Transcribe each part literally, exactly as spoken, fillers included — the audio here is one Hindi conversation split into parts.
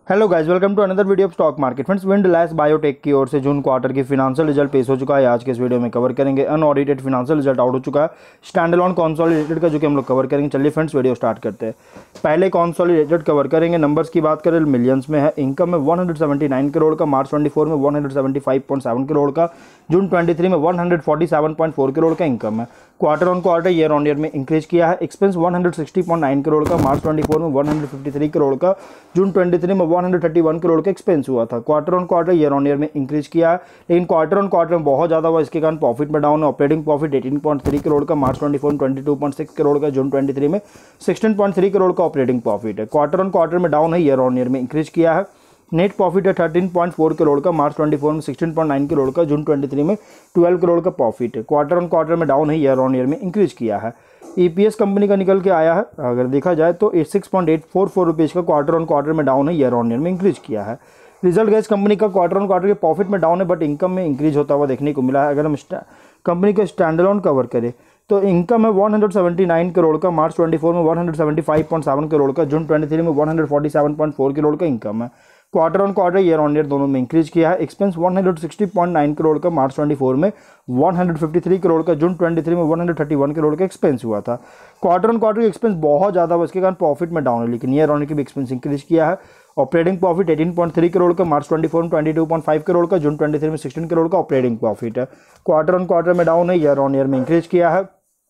Hello guys, welcome to another video of stock market. Friends, Windlas biotech की ओर से जून क्वार्टर की फिनांशियल रिजल्ट पेश हो चुका है। आज के इस वीडियो में कवर करेंगे। अनऑडिटेड फिनांशियल रिजल्ट आउट हो चुका है स्टैंड अलोन कॉन्सोलिडेटेड का, जो कि हम लोग कवर करेंगे। चलिए फ्रेंड्स, वीडियो स्टार्ट करते हैं। पहले कॉन्सोलिडेटेड कवर करेंगे। नंबर्स की बात करें, मिलियंस में है। इनकम में one hundred seventy nine crore का, मार्च ट्वेंटी फोर में one hundred seventy five point seven crore का, जून ट्वेंटी थ्री में one hundred forty seven point four crore का इनकम है। Quarter on quarter, year on year में इंक्रीज किया है। Expense one hundred sixty point nine crore का, मार्च ट्वेंटी फोर में one hundred fifty three crore का, जून ट्वेंटी थ्री में one hundred thirty one crore का एक्सपेंस हुआ था। Quarter on quarter, year on year में इंक्रीज किया है, लेकिन क्वार्टर ऑन क्वार्टर में बहुत ज्यादा हुआ, इसके कारण प्रॉफिट में डाउन है। Operating profit eighteen point three crore का, मार्च ट्वेंटी फोर में twenty two point six crore का, जून ट्वेंटी थ्री में सिक्सटीन पॉइंट थ्री करोड़ का ऑपरेटिंग प्रॉफिट है। क्वार्टर ऑन क्वार्टर में डाउन है, ईयर ऑन ईयर में इंक्रीज किया है। नेट प्रॉफिट है थर्टीन पॉइंट फोर करोड़ का, मार्च ट्वेंटी फोर में सिक्सटीन पॉइंट नाइन करोड़ का, जून ट्वेंटी थ्री में ट्वेल्व करोड़ का प्रॉफिट है। क्वार्टर ऑन क्वार्टर में डाउन है, ईयर ऑन ईयर में इंक्रीज किया है। ईपीएस कंपनी का निकल के आया है, अगर देखा जाए तो six point eight four four rupees का क्वार्टर ऑन क्वार्टर में डाउन है, ईयर ऑन ईयर में इंक्रीज किया है। रिजल्ट गैस कंपनी का क्वार्टर ऑन क्वार्टर के प्रॉफिट में डाउन है, बट इनकम में इंक्रीज होता हुआ देखने को मिला है। अगर हम कंपनी का स्टैंड अलोन कवर करें तो इनकम है one hundred seventy nine crore का, मार्च ट्वेंटी फोर में one hundred seventy five point seven crore का, जून ट्वेंटी थ्री में one hundred forty seven point four crore का इनकम है। Quarter on quarter, year on year दोनों में इंक्रीज किया है। Expense one hundred sixty point nine crore का, मार्च ट्वेंटी फोर में one hundred fifty three crore का, जून ट्वेंटी थ्री में one hundred thirty one crore का एक्सपेंस हुआ था। क्वार्टर ऑन क्वार्टर एक्सपेंस बहुत ज़्यादा हुआ, इसके कारण प्रॉफिट में डाउन है, लेकिन ईयर ऑन ईयर की भी एक्सपेंस इंक्रीज किया है। Operating profit eighteen point three crore का, मार्च ट्वेंटी फोर में twenty two point five crore का, जून ट्वेंटी थ्री में सिक्सटीन करोड़ का ऑपरेटिंग प्रॉफिट है। क्वार्टर ऑन क्वार्टर में डाउन है, ईयर ऑन ईयर में इंक्रीज किया है।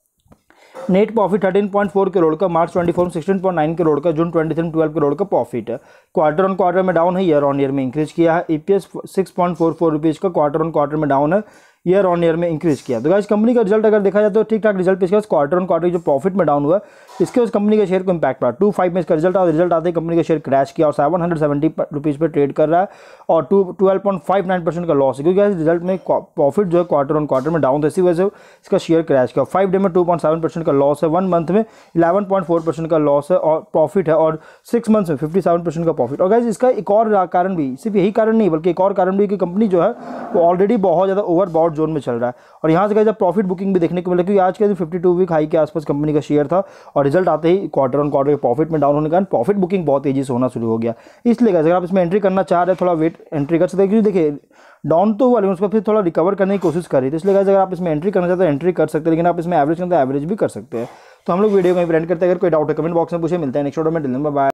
Net profit thirteen point four crore का, मार्च ट्वेंटी फोर में सिक्सटीन पॉइंट नाइन करोड़ का, जून ट्वेंटी थ्री में ट्वेल्व करोड़ का प्रॉफिट है। क्वार्टर ऑन क्वार्टर में डाउन है, ईयर ऑन ईयर में इंक्रीज किया है। EPS six point four four rupees का, क्वार्टर ऑन क्वार्टर में डाउन है, ईयर ऑन ईयर में इंक्रीज किया। तो गाइस, कंपनी का रिजल्ट अगर देखा जाए तो ठीक ठाक रिजल्ट, इसके बाद क्वार्टर ऑन क्वार्टर जो प्रॉफिट में डाउन हुआ, इसके बाद कंपनी के शेयर को इंपैक्ट पड़ा। टू फाइव में इसका रिजल्ट आया, रिजल्ट आते ही कंपनी का शेयर क्रैश किया और सेवन हंड्रेड सेवेंटी रुपीज़ पर ट्रेड कर रहा है और two twelve point five nine percent का लॉस है, क्योंकि गाइस रिजल्ट में प्रॉफिट जो है क्वार्टर ऑन क्वार्टर में डाउन था, इसी वजह से इसका शेयर क्रैश किया। फाइव डे में टू पॉइंट सेवन परसेंट का लॉस है, वन मंथ में इलेवन पॉइंट फोर परसेंट का लॉस है और प्रॉफिट है, और सिक्स मंथ्स में फिफ्टी सेवन परसेंट का प्रॉफिट। और गाइस, इसका एक और कारण भी, सिर्फ यही कारण नहीं बल्कि एक और कारण भी कि कंपनी जो है वो ऑलरेडी बहुत ज़्यादा ओवरबॉट जोन में चल रहा है। और यहाँ से जब प्रॉफिट बुकिंग भी देखने को मिला, क्योंकि आज के दिन फिफ्टी टू वीक हाई के आसपास कंपनी का शेयर था और रिजल्ट आते ही क्वार्टर ऑन क्वार्टर के प्रॉफिट में डाउन होने के कारण प्रॉफिट बुकिंग बहुत तेजी से होना शुरू हो गया। इसलिए अगर आप इसमें एंट्री करना चाह रहे हैं, थोड़ा वेट एंट्री कर सकते हैं, क्योंकि देखिए डाउन तो हुआ लेकिन उसको फिर थोड़ा रिकवर करने की कोशिश कर रही थी। इसलिए अगर आप इसमें एंट्री करना चाहते हैं एंट्री कर सकते हैं, लेकिन आप इसमें एवरेज करते हैं एवरेज भी कर सकते हैं। तो हम लोग वीडियो को एंड करते हैं। अगर कोई डाउट है कमेंट बॉक्स में पूछे। मिलते हैं नेक्स्ट वीडियो में। बाय।